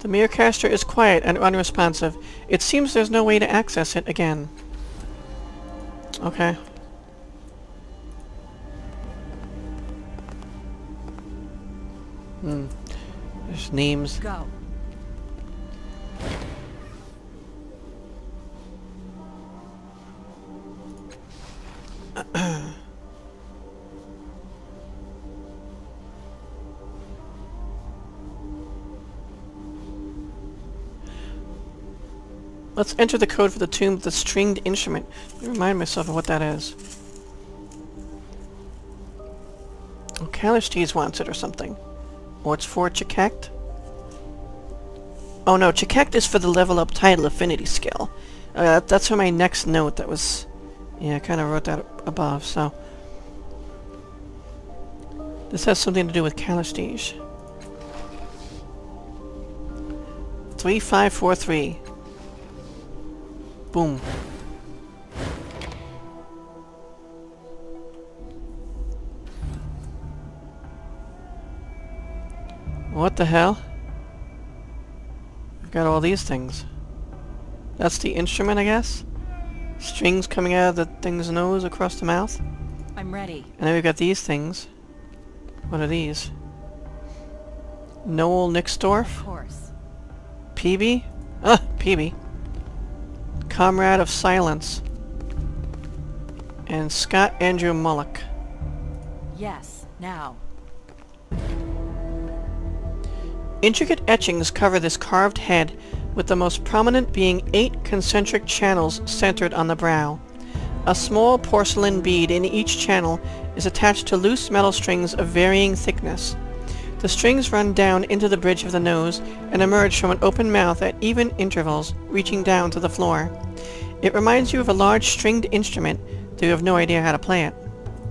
The Mirrorcaster is quiet and unresponsive. It seems there's no way to access it again. Okay. There's names. Go. Let's enter the code for the tomb of the stringed instrument. Let me remind myself of what that is. Oh, Callistege wants it or something. Or it's for Chikekt? Oh no, Chikekt is for the level up title affinity skill. That's for my next note that was... Yeah, I kind of wrote that above, so... This has something to do with Callistege. 3543. Boom. What the hell? I've got all these things. That's the instrument, I guess? Strings coming out of the thing's nose across the mouth? I'm ready. And then we've got these things. What are these? Noel Nixdorf? Of course. Peavy? Peavy. Comrade of Silence. And Scott Andrew Mullock. Yes, now. Intricate etchings cover this carved head, with the most prominent being 8 concentric channels centered on the brow. A small porcelain bead in each channel is attached to loose metal strings of varying thickness. The strings run down into the bridge of the nose and emerge from an open mouth at even intervals, reaching down to the floor. It reminds you of a large stringed instrument, though you have no idea how to play it.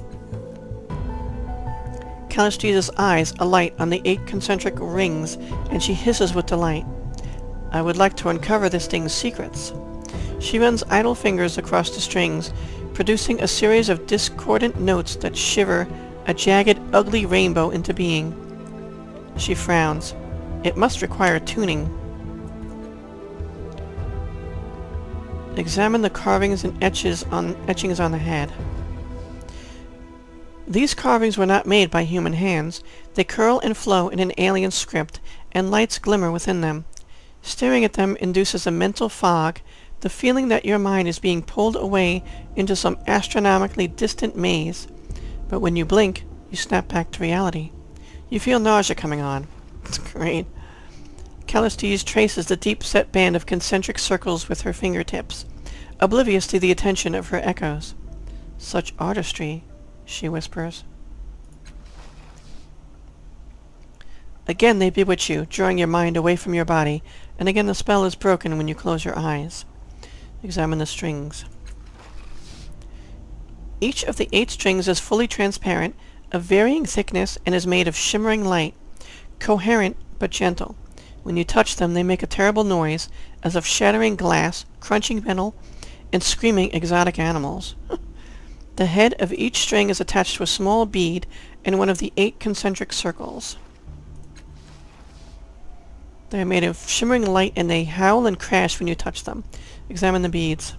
Callistege's eyes alight on the 8 concentric rings, and she hisses with delight. I would like to uncover this thing's secrets. She runs idle fingers across the strings, producing a series of discordant notes that shiver a jagged, ugly rainbow into being. She frowns. It must require tuning. Examine the carvings and etchings on the head. These carvings were not made by human hands. They curl and flow in an alien script, and lights glimmer within them. Staring at them induces a mental fog, the feeling that your mind is being pulled away into some astronomically distant maze. But when you blink, you snap back to reality. You feel nausea coming on. It's great. Callistege traces the deep-set band of concentric circles with her fingertips, oblivious to the attention of her echoes. Such artistry, she whispers. Again they bewitch you, drawing your mind away from your body, and again the spell is broken when you close your eyes. Examine the strings. Each of the 8 strings is fully transparent, of varying thickness, and is made of shimmering light, coherent but gentle. When you touch them, they make a terrible noise, as of shattering glass, crunching metal, and screaming exotic animals. The head of each string is attached to a small bead in one of the 8 concentric circles. They are made of shimmering light, and they howl and crash when you touch them. Examine the beads.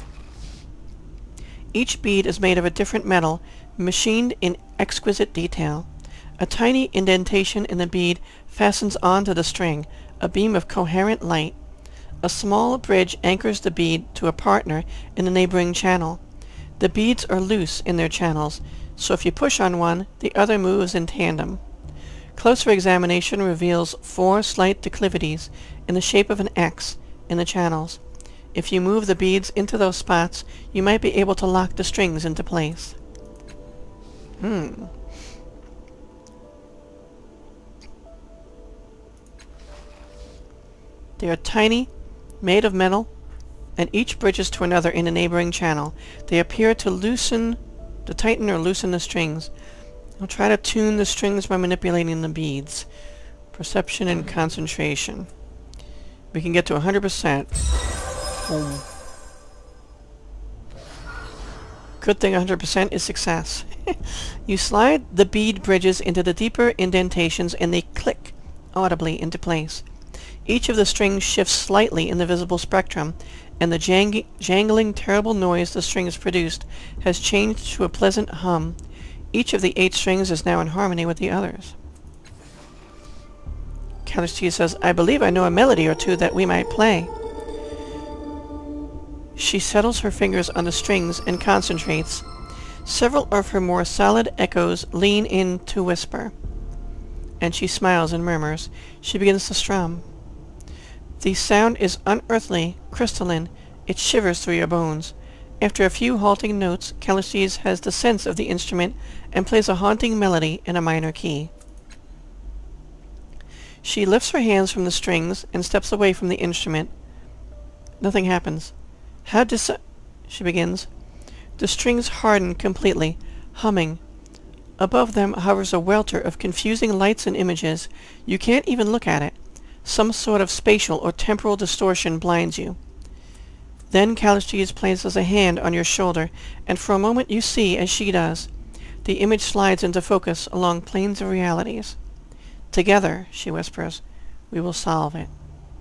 Each bead is made of a different metal, machined in exquisite detail. A tiny indentation in the bead fastens onto the string, a beam of coherent light. A small bridge anchors the bead to a partner in the neighboring channel. The beads are loose in their channels, so if you push on one, the other moves in tandem. Closer examination reveals 4 slight declivities in the shape of an X in the channels. If you move the beads into those spots, you might be able to lock the strings into place. They are tiny, made of metal, and each bridges to another in a neighboring channel. They appear to tighten or loosen the strings. I'll try to tune the strings by manipulating the beads. Perception and concentration. We can get to 100%. Boom. Good thing 100% is success. You slide the bead bridges into the deeper indentations and they click audibly into place. Each of the strings shifts slightly in the visible spectrum, and the jangling, terrible noise the strings produced has changed to a pleasant hum. Each of the 8 strings is now in harmony with the others. Callistege says, I believe I know a melody or two that we might play. She settles her fingers on the strings and concentrates. Several of her more solid echoes lean in to whisper. And she smiles and murmurs. She begins to strum. The sound is unearthly, crystalline. It shivers through your bones. After a few halting notes, Callistege has the sense of the instrument and plays a haunting melody in a minor key. She lifts her hands from the strings and steps away from the instrument. Nothing happens. She begins. The strings harden completely, humming. Above them hovers a welter of confusing lights and images. You can't even look at it. Some sort of spatial or temporal distortion blinds you. Then Callistege places a hand on your shoulder, and for a moment you see as she does. The image slides into focus along planes of realities. Together, she whispers, we will solve it.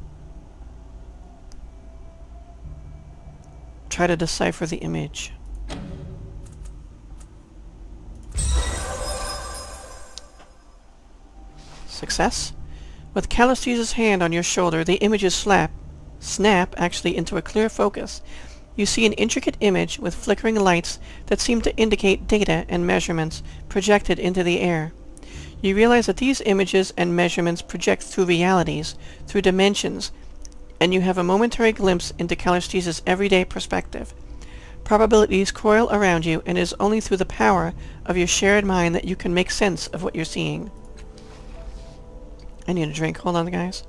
Try to decipher the image. Success? With Callistege's hand on your shoulder, the images snap actually into a clear focus. You see an intricate image with flickering lights that seem to indicate data and measurements projected into the air. You realize that these images and measurements project through realities, through dimensions, and you have a momentary glimpse into Callistege's everyday perspective. Probabilities coil around you, and it is only through the power of your shared mind that you can make sense of what you're seeing. I need a drink. Hold on, guys.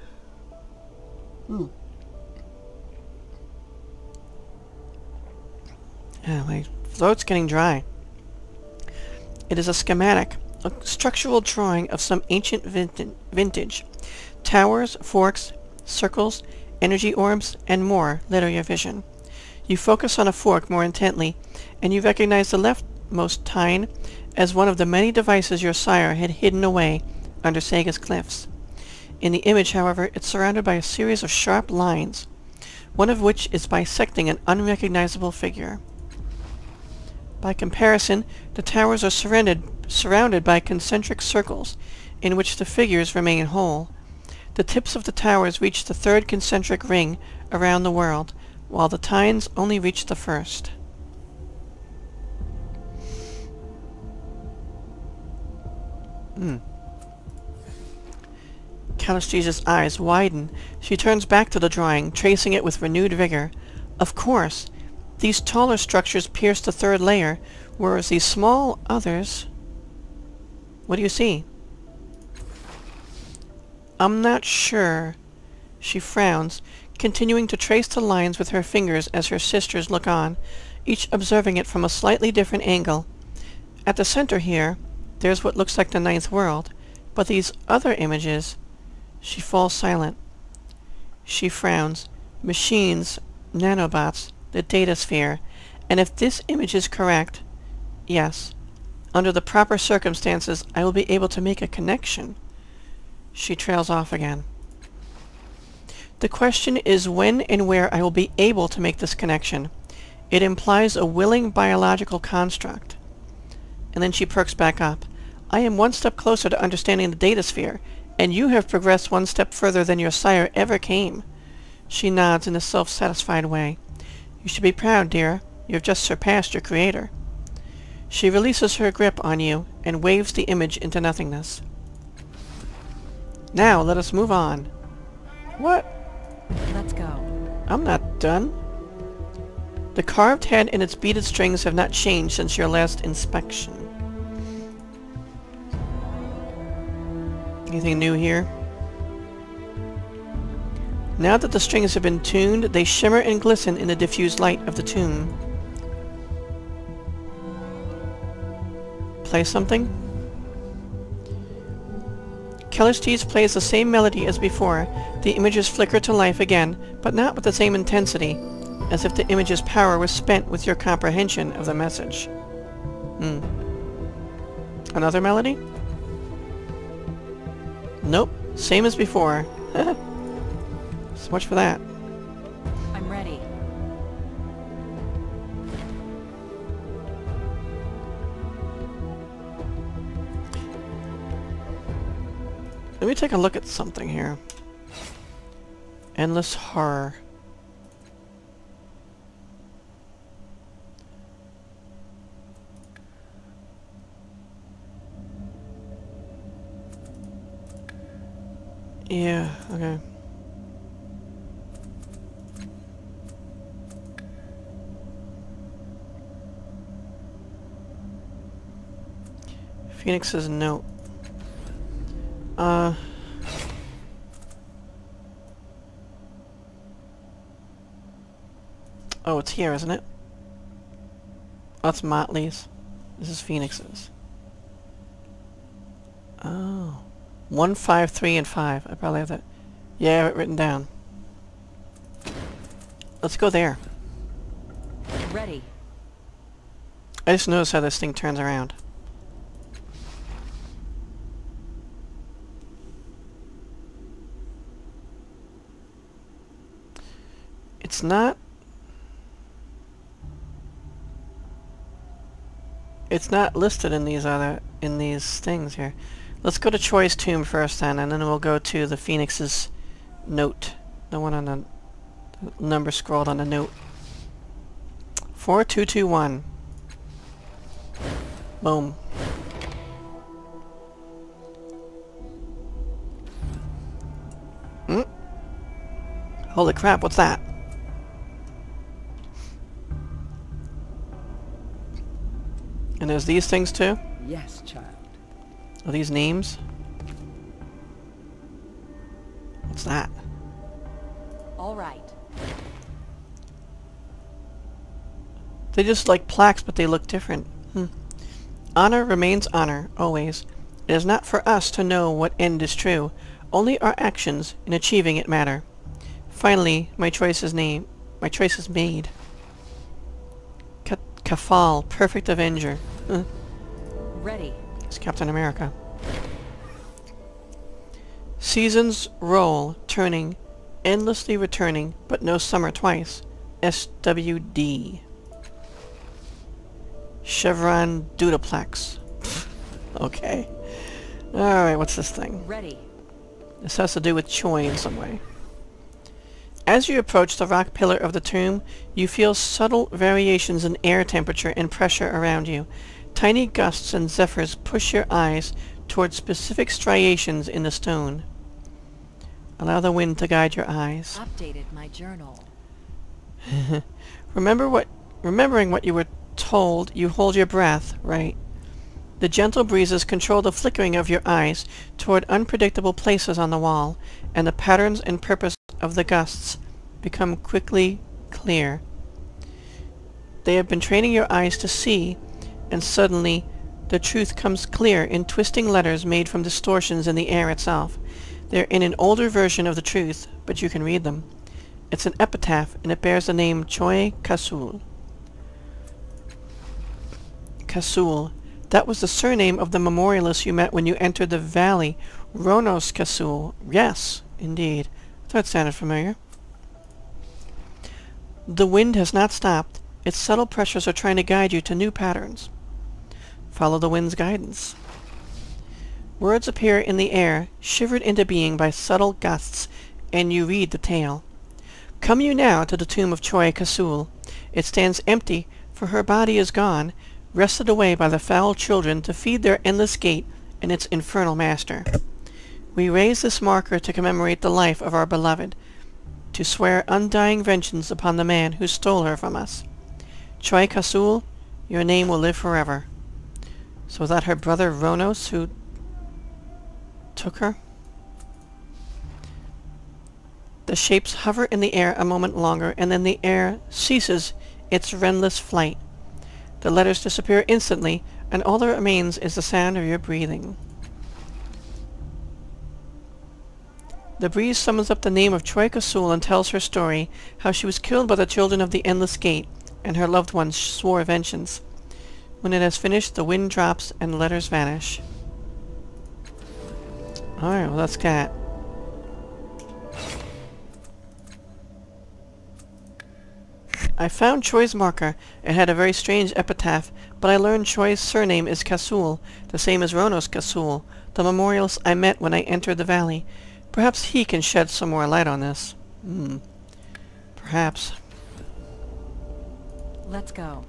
My throat's getting dry. It is a schematic, a structural drawing of some ancient vintage. Towers, forks, circles, energy orbs, and more litter your vision. You focus on a fork more intently, and you recognize the leftmost tine as one of the many devices your sire had hidden away under Sega's cliffs. In the image, however, it's surrounded by a series of sharp lines, one of which is bisecting an unrecognizable figure. By comparison, the towers are surrounded by concentric circles, in which the figures remain whole. The tips of the towers reach the 3rd concentric ring around the world, while the tines only reach the 1st. Callistege's eyes widen. She turns back to the drawing, tracing it with renewed vigor. Of course, these taller structures pierce the 3rd layer, whereas these small others... What do you see? I'm not sure. She frowns, continuing to trace the lines with her fingers as her sisters look on, each observing it from a slightly different angle. At the center here, there's what looks like the 9th world, but these other images... She falls silent. She frowns. Machines, nanobots, the data sphere. And if this image is correct, yes, under the proper circumstances, I will be able to make a connection. She trails off again. The question is when and where I will be able to make this connection. It implies a willing biological construct. And then she perks back up. I am one step closer to understanding the data sphere, and you have progressed one step further than your sire ever came. She nods in a self-satisfied way. You should be proud, dear. You have just surpassed your creator. She releases her grip on you and waves the image into nothingness. Now let us move on. What? Let's go. I'm not done. The carved head and its beaded strings have not changed since your last inspection. Anything new here? Now that the strings have been tuned, they shimmer and glisten in the diffused light of the tune. Play something? Callistege plays the same melody as before. The images flicker to life again, but not with the same intensity, as if the image's power was spent with your comprehension of the message. Another melody? Nope, same as before. So much for that. I'm ready. Let me take a look at something here. Endless horror. Yeah, okay. Phoenix's note. Oh, it's here, isn't it? Oh, it's Motley's. This is Phoenix's. Oh. 1, 5, 3, and 5. I probably have that. Yeah, I have it written down. Let's go there. Ready. I just noticed how this thing turns around. It's not... It's not listed in these things here. Let's go to Choi's tomb first then, and then we'll go to the Phoenix's note. The one on the number scrolled on the note. 4221. Boom. Holy crap, what's that? And there's these things too? Yes, child. Are these names? What's that? All right. They just like plaques, but they look different. Honor remains honor, always. It is not for us to know what end is true. Only our actions in achieving it matter. Finally, my choice is made. Kafal, perfect avenger. Ready. It's Captain America. Seasons roll, turning, endlessly returning, but no summer twice. SWD. Chevron Dudaplex. Okay. Alright, what's this thing? Ready. This has to do with Choi in some way. As you approach the rock pillar of the tomb, you feel subtle variations in air temperature and pressure around you. Tiny gusts and zephyrs push your eyes toward specific striations in the stone. Allow the wind to guide your eyes. Updated my journal. Remembering what you were told, you hold your breath, right? The gentle breezes control the flickering of your eyes toward unpredictable places on the wall, and the patterns and purpose of the gusts become quickly clear. They have been training your eyes to see, and suddenly the truth comes clear in twisting letters made from distortions in the air itself. They're in an older version of the truth, but you can read them. It's an epitaph, and it bears the name Choi Kasul. Kasul. That was the surname of the memorialist you met when you entered the valley. Ronos Kasul. Yes, indeed. I thought it sounded familiar. The wind has not stopped. Its subtle pressures are trying to guide you to new patterns. Follow the wind's guidance. Words appear in the air, shivered into being by subtle gusts, and you read the tale. Come you now to the tomb of Choi Kasul. It stands empty, for her body is gone, wrested away by the foul children to feed their endless gate and its infernal master. We raise this marker to commemorate the life of our beloved, to swear undying vengeance upon the man who stole her from us. Choi Kasul, your name will live forever. So was that her brother Ronos who took her? The shapes hover in the air a moment longer, and then the air ceases its endless flight. The letters disappear instantly, and all that remains is the sound of your breathing. The breeze summons up the name of Choi Kasul and tells her story, how she was killed by the children of the Endless Gate, and her loved ones swore vengeance. When it has finished, the wind drops and letters vanish. Alright, well that's that. I found Choi's marker. It had a very strange epitaph, but I learned Choi's surname is Kasul, the same as Ronos Kasul, the memorialist I met when I entered the valley. Perhaps he can shed some more light on this. Perhaps. Let's go.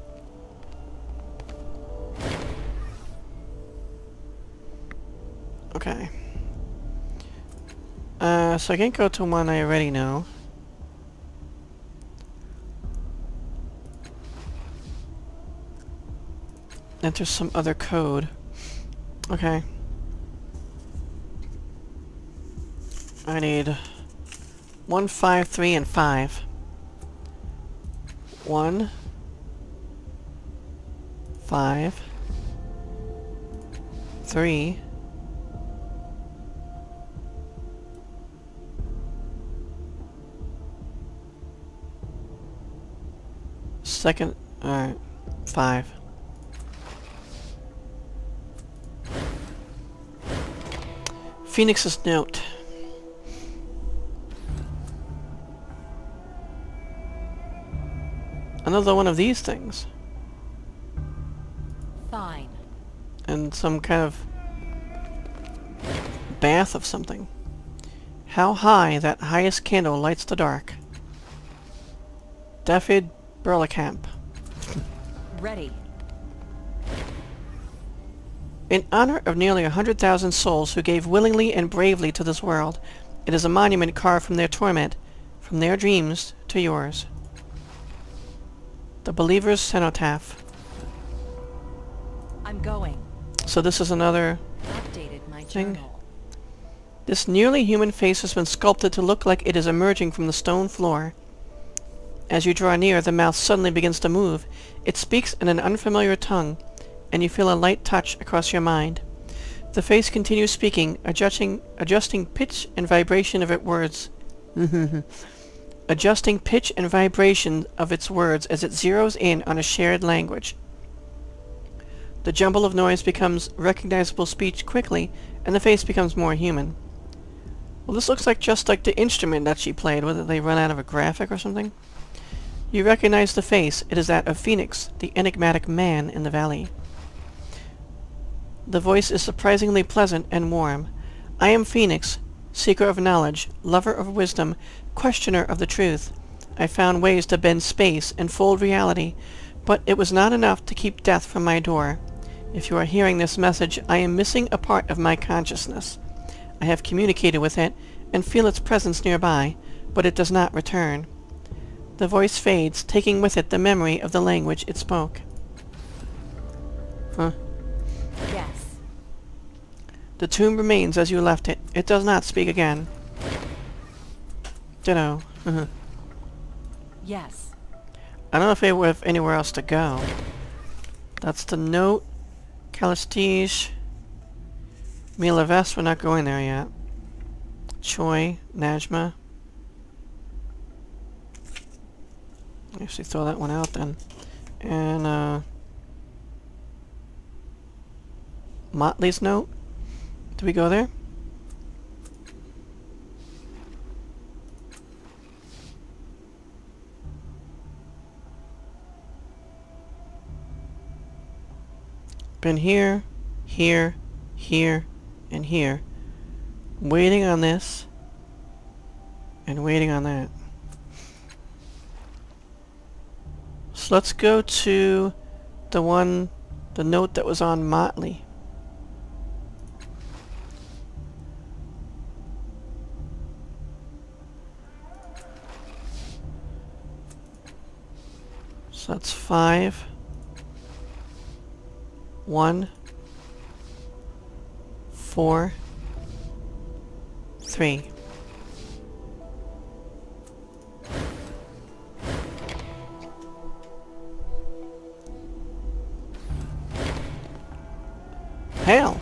Okay. So I can't go to one I already know. Enter some other code. Okay. I need 1, 5, 3, and 5. 1, 5, 3, second, alright, 5. Phoenix's note. Another one of these things. Fine. And some kind of bath of something. How high that highest candle lights the dark. David Burlekamp. Ready. In honor of nearly 100,000 souls who gave willingly and bravely to this world, it is a monument carved from their torment, from their dreams to yours. The Believer's Cenotaph. I'm going. So this is another Updated my thing. journal. This nearly human face has been sculpted to look like it is emerging from the stone floor. As you draw near, the mouth suddenly begins to move. It speaks in an unfamiliar tongue, and you feel a light touch across your mind. The face continues speaking, adjusting pitch and vibration of its words. Adjusting pitch and vibration of its words as it zeroes in on a shared language. The jumble of noise becomes recognizable speech quickly, and the face becomes more human. Well, this looks like just like the instrument that she played. Whether they run out of a graphic or something? You recognize the face. It is that of Phoenix, the enigmatic man in the valley. The voice is surprisingly pleasant and warm. I am Phoenix, seeker of knowledge, lover of wisdom, questioner of the truth. I found ways to bend space and fold reality, but it was not enough to keep death from my door. If you are hearing this message, I am missing a part of my consciousness. I have communicated with it and feel its presence nearby, but it does not return. The voice fades, taking with it the memory of the language it spoke. Huh? Yes. The tomb remains as you left it. It does not speak again. Ditto. Yes. I don't know if they have anywhere else to go. That's the note. Callistege. Mila Vest, we're not going there yet. Choi, Najma. Actually throw that one out then. And, Motley's note. Do we go there? Been here, here, here, and here. Waiting on this. And waiting on that. So let's go to the note that was on Motley. So that's 5, 1, 4, 3. Hail!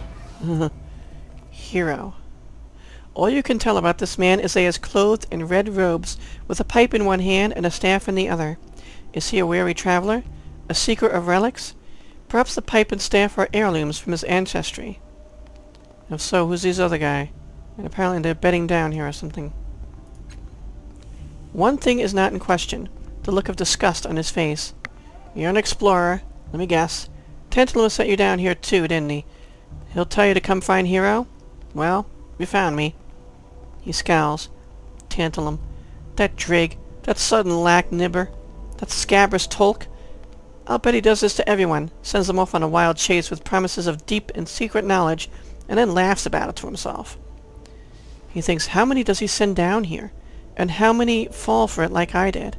Hiro. All you can tell about this man is that he is clothed in red robes, with a pipe in one hand and a staff in the other. Is he a weary traveler? A seeker of relics? Perhaps the pipe and staff are heirlooms from his ancestry. If so, who's this other guy? And apparently they're bedding down here or something. One thing is not in question. the look of disgust on his face. You're an explorer. Let me guess. Tantalum sent you down here too, didn't he? He'll tell you to come find Hiro? Well, you found me. He scowls. Tantalum. That drig. That sudden lack-nibber. That scabrous tolk. I'll bet he does this to everyone. Sends them off on a wild chase with promises of deep and secret knowledge, and then laughs about it to himself. He thinks, how many does he send down here? And how many fall for it like I did?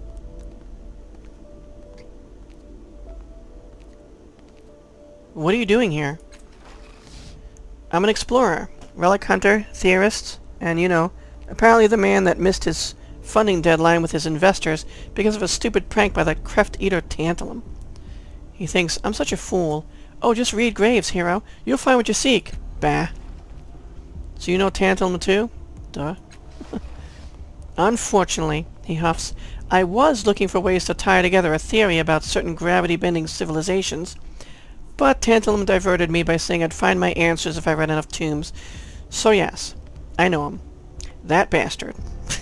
What are you doing here? I'm an explorer, relic hunter, theorist, and, you know, apparently the man that missed his funding deadline with his investors because of a stupid prank by that creft-eater Tantalum. He thinks, I'm such a fool. Oh, just read graves, Hiro. You'll find what you seek. Bah. So you know Tantalum too? Duh. Unfortunately, he huffs, I was looking for ways to tie together a theory about certain gravity-bending civilizations, but Tantalum diverted me by saying I'd find my answers if I read enough tombs. So yes, I know him. That bastard.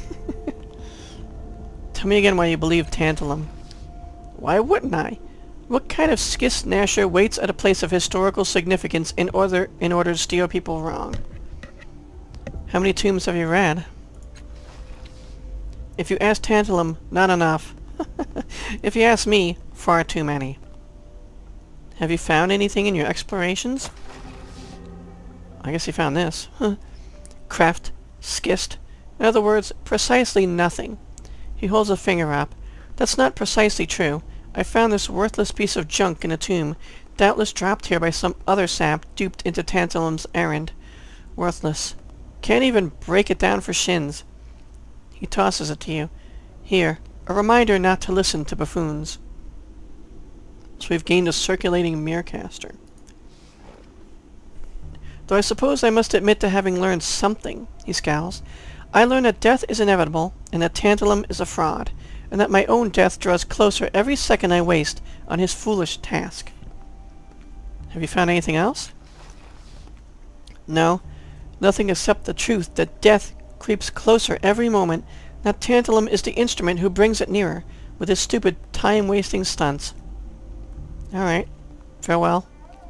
Tell me again why you believe Tantalum. Why wouldn't I? What kind of skis-snasher waits at a place of historical significance in order to steer people wrong? How many tombs have you read? If you ask Tantalum, not enough. If you ask me, far too many. Have you found anything in your explorations? I guess you found this. Craft, schist. In other words, precisely nothing. He holds a finger up. That's not precisely true. I found this worthless piece of junk in a tomb, doubtless dropped here by some other sap duped into Tantalum's errand. Worthless. Can't even break it down for shins. He tosses it to you. Here, a reminder not to listen to buffoons. So we've gained a circulating Mirrorcaster. Though I suppose I must admit to having learned something, he scowls. I learned that death is inevitable, and that Tantalum is a fraud, and that my own death draws closer every second I waste on his foolish task. Have you found anything else? No, nothing except the truth that death creeps closer every moment, that Tantalum is the instrument who brings it nearer, with his stupid time-wasting stunts. Alright, farewell.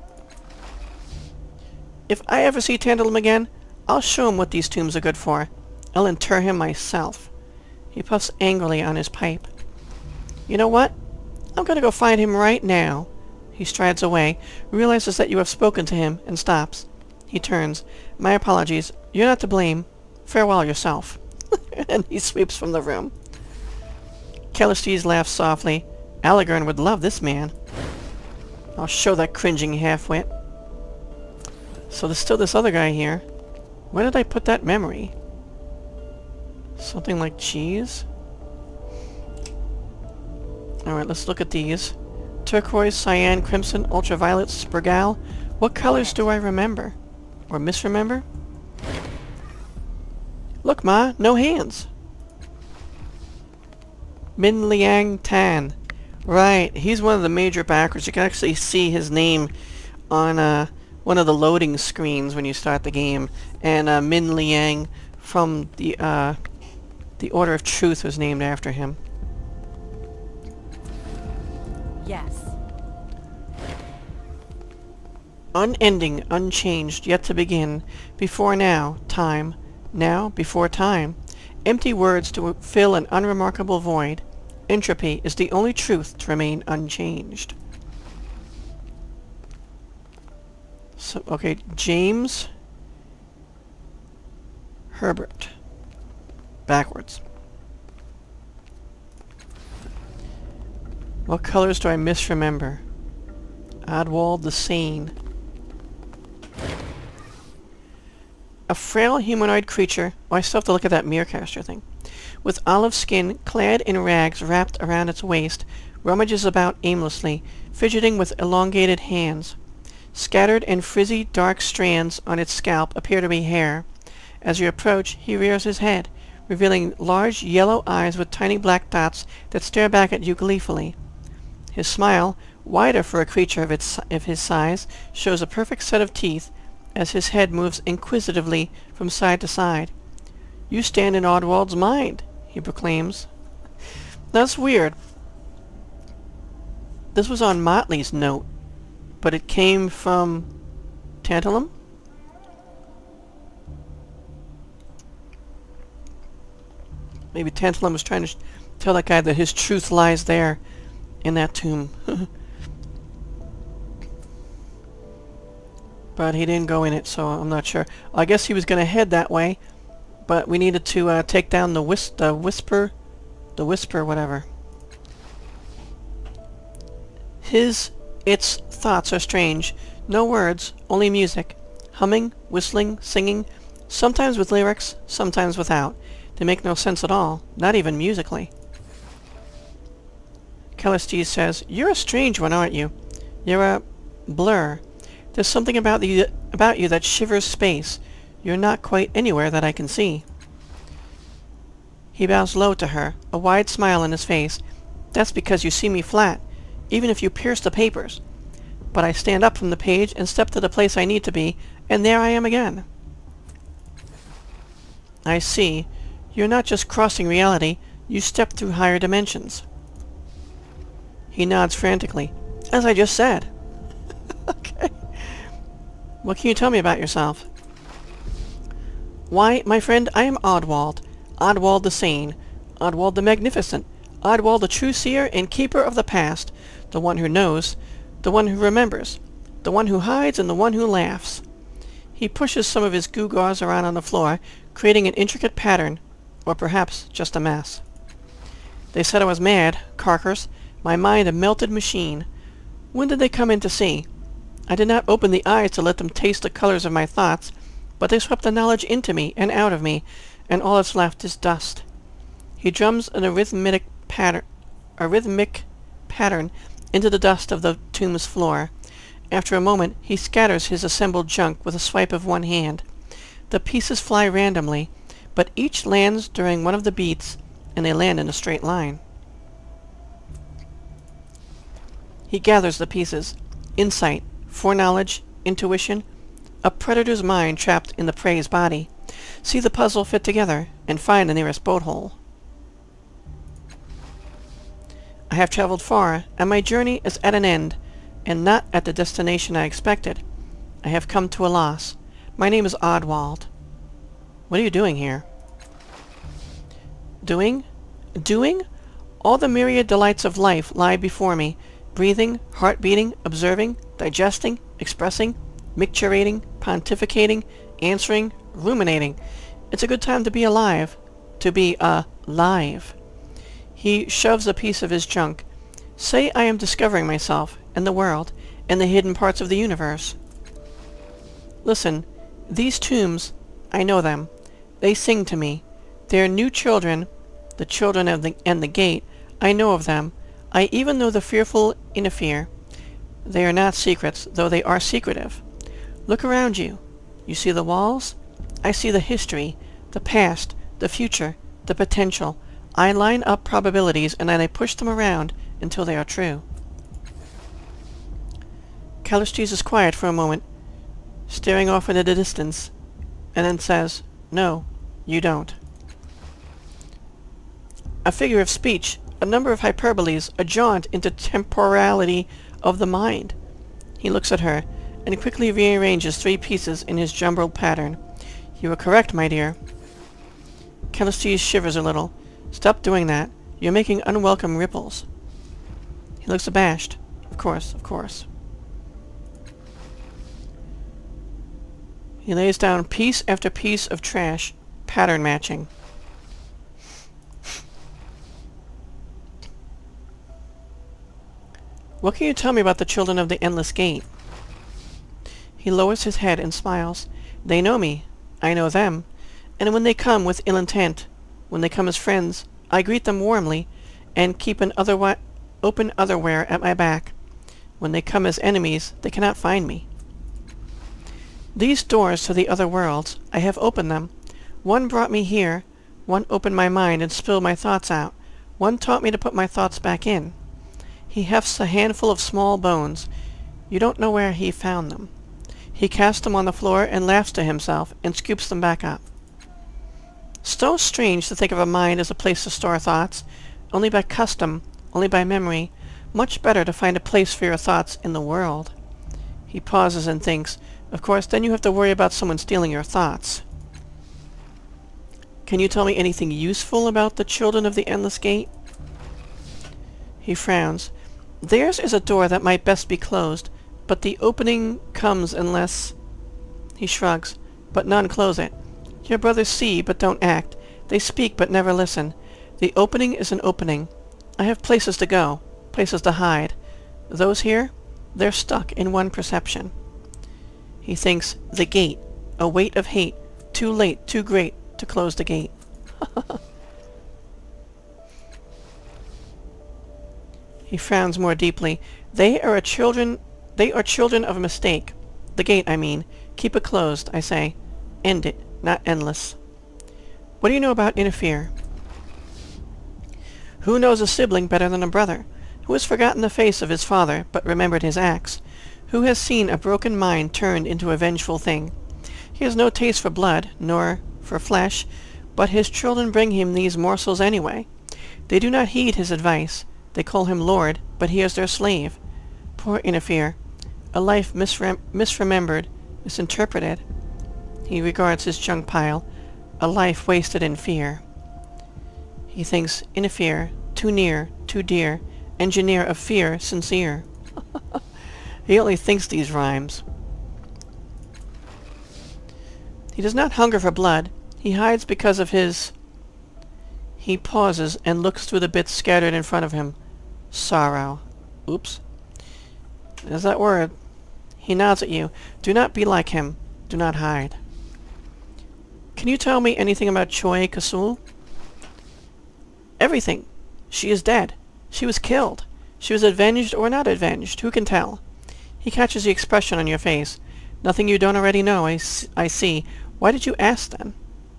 If I ever see Tantalum again, I'll show him what these tombs are good for. I'll inter him myself. He puffs angrily on his pipe. You know what? I'm gonna go find him right now. He strides away, realizes that you have spoken to him, and stops. He turns. My apologies. You're not to blame. Farewell yourself. And he sweeps from the room. Callistege laughs softly. Allegern would love this man. I'll show that cringing half-wit. So there's still this other guy here. Where did I put that memory? Something like cheese? Alright, let's look at these. Turquoise, cyan, crimson, ultraviolet, sprigal. What colors do I remember? Or misremember? Look, Ma! No hands! Min Liang Tan. Right, he's one of the major backers. You can actually see his name on one of the loading screens when you start the game. And Min Liang from the Order of Truth was named after him. Yes. Unending, unchanged, yet to begin. Before now, time. Now, before time. Empty words to fill an unremarkable void. Entropy is the only truth to remain unchanged. So, okay, James Herbert. Backwards. What colors do I misremember? Oddwald the Sane. A frail humanoid creature. Oh, I still have to look at that Mirrorcaster thing. With olive skin, clad in rags wrapped around its waist, rummages about aimlessly, fidgeting with elongated hands. Scattered and frizzy dark strands on its scalp appear to be hair. As you approach, he rears his head, revealing large yellow eyes with tiny black dots that stare back at you gleefully. His smile, wider for a creature of his size, shows a perfect set of teeth as his head moves inquisitively from side to side. You stand in Oddwald's mind, he proclaims. That's weird. This was on Motley's note, but it came from Tantalum? Maybe Tantalum was trying to tell that guy that his truth lies there in that tomb. But he didn't go in it, so I'm not sure. I guess he was going to head that way, but we needed to take down the whisper, whatever. Its thoughts are strange. No words, only music. Humming, whistling, singing, sometimes with lyrics, sometimes without. They make no sense at all, not even musically. Callistege says, "You're a strange one, aren't you? You're a blur. There's something about you that shivers space. You're not quite anywhere that I can see." He bows low to her, a wide smile on his face. "That's because you see me flat, even if you pierce the papers. But I stand up from the page and step to the place I need to be, and there I am again." "I see. You're not just crossing reality, you step through higher dimensions." He nods frantically. "As I just said." Okay. "What can you tell me about yourself?" "Why, my friend, I am Oddwald. Oddwald the Sane. Oddwald the Magnificent. Oddwald the true seer and keeper of the past. The one who knows. The one who remembers. The one who hides and the one who laughs." He pushes some of his gewgaws around on the floor, creating an intricate pattern, or perhaps just a mess. "They said I was mad, carkers. My mind a melted machine. When did they come in to see? I did not open the eyes to let them taste the colors of my thoughts, but they swept the knowledge into me and out of me, and all that's left is dust." He drums a rhythmic pattern into the dust of the tomb's floor. After a moment, he scatters his assembled junk with a swipe of one hand. The pieces fly randomly, but each lands during one of the beats, and they land in a straight line. He gathers the pieces. Insight, foreknowledge, intuition, a predator's mind trapped in the prey's body. See the puzzle fit together, and find the nearest boat hole. "I have traveled far, and my journey is at an end, and not at the destination I expected. I have come to a loss. My name is Oddwald." "What are you doing here?" Doing? Doing? All the myriad delights of life lie before me. Breathing, heart beating, observing, digesting, expressing, micturating, pontificating, answering, ruminating. It's a good time to be alive. To be alive. He shoves a piece of his junk. "Say I am discovering myself, and the world, and the hidden parts of the universe." "Listen, these tombs, I know them. They sing to me. They are new children, the children of the gate. I know of them. I even know the fearful Inifir. They are not secrets, though they are secretive. Look around you. You see the walls? I see the history, the past, the future, the potential. I line up probabilities, and then I push them around until they are true." Callistege is quiet for a moment, staring off into the distance, and then says, "No, you don't." A figure of speech, a number of hyperboles, a jaunt into temporality of the mind. He looks at her, and quickly rearranges 3 pieces in his jumbled pattern. "You are correct, my dear." Callistege shivers a little. "Stop doing that. You're making unwelcome ripples." He looks abashed. Of course, of course. He lays down piece after piece of trash, pattern matching. "What can you tell me about the children of the Endless Gate?" He lowers his head and smiles. "They know me. I know them. And when they come with ill intent, when they come as friends, I greet them warmly, and keep an open otherwhere at my back. When they come as enemies, they cannot find me. These doors to the other worlds, I have opened them. One brought me here, one opened my mind and spilled my thoughts out, one taught me to put my thoughts back in. He hefts a handful of small bones. You don't know where he found them. He casts them on the floor and laughs to himself and scoops them back up. So strange to think of a mind as a place to store thoughts, only by custom, only by memory, Much better to find a place for your thoughts in the world. He pauses and thinks, of course, then you have to worry about someone stealing your thoughts. Can you tell me anything useful about the children of the Endless Gate? He frowns. Theirs is a door that might best be closed, but the opening comes unless... He shrugs. But none close it. Your brothers see, but don't act. They speak, but never listen. The opening is an opening. I have places to go, places to hide. Those here, they're stuck in one perception. He thinks, the gate, a weight of hate, too late, too great to close the gate. He frowns more deeply. They are children of a mistake. The gate, I mean. Keep it closed, I say. End it, not endless. What do you know about interfere? Who knows a sibling better than a brother? Who has forgotten the face of his father, but remembered his acts? Who has seen a broken mind turned into a vengeful thing? He has no taste for blood, nor for flesh, but his children bring him these morsels anyway. They do not heed his advice. They call him lord, but he is their slave. Poor interfere. A life misremembered, misinterpreted. He regards his junk pile. A life wasted in fear. He thinks, interfere, too near, too dear, engineer of fear, sincere. He only thinks these rhymes. He does not hunger for blood. He hides because of his... He pauses and looks through the bits scattered in front of him. Sorrow. Oops. There's that word. He nods at you. Do not be like him. Do not hide. Can you tell me anything about Choi Kasul? Everything. She is dead. She was killed. She was avenged or not avenged. Who can tell? He catches the expression on your face. Nothing you don't already know, I see. Why did you ask then?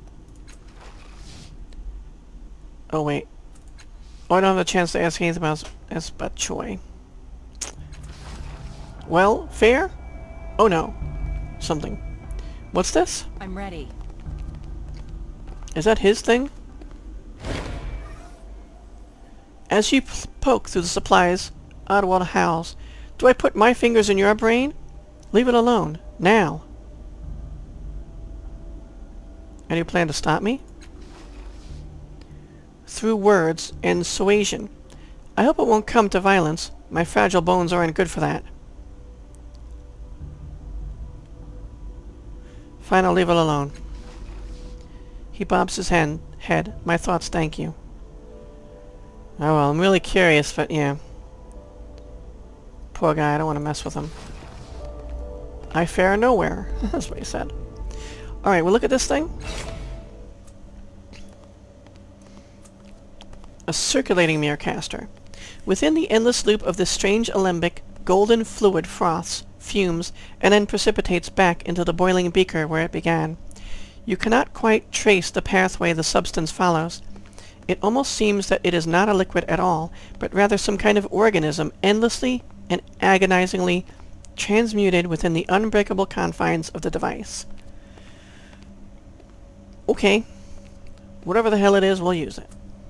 Oh, wait. Oh, I don't have a chance to ask anything else about Choi. Well, fair? Oh no. Something. What's this? I'm ready. Is that his thing? As you poke through the supplies, Oddwald howls. Do I put my fingers in your brain? Leave it alone. Now. Any plan to stop me? Through words and suasion. I hope it won't come to violence. My fragile bones aren't good for that. Fine, I'll leave it alone. He bobs his head. My thoughts thank you. Oh well, I'm really curious, but yeah. Poor guy, I don't want to mess with him. I fare nowhere. That's what he said. Alright, we'll look at this thing. A circulating mirror caster. Within the endless loop of this strange alembic, golden fluid froths, fumes, and then precipitates back into the boiling beaker where it began. You cannot quite trace the pathway the substance follows. It almost seems that it is not a liquid at all, but rather some kind of organism endlessly and agonizingly transmuted within the unbreakable confines of the device. Okay. Whatever the hell it is, we'll use it.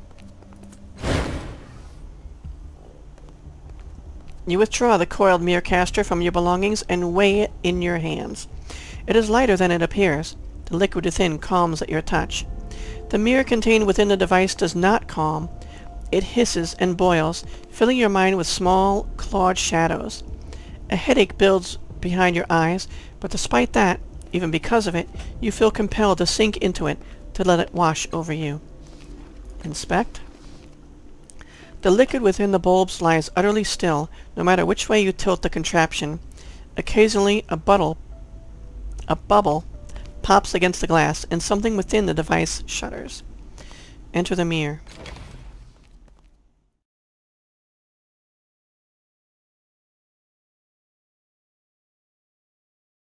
You withdraw the coiled mirror caster from your belongings and weigh it in your hands. It is lighter than it appears. The liquid within calms at your touch. The mirror contained within the device does not calm. It hisses and boils, filling your mind with small, clawed shadows. A headache builds behind your eyes, but despite that, even because of it, you feel compelled to sink into it, to let it wash over you. Inspect. The liquid within the bulbs lies utterly still, no matter which way you tilt the contraption. Occasionally, a bubble pops against the glass, and something within the device shudders. Enter the mirror.